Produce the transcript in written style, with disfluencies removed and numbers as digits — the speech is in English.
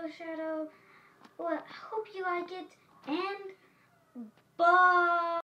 eyeshadow. Well, I hope you like it, and bye.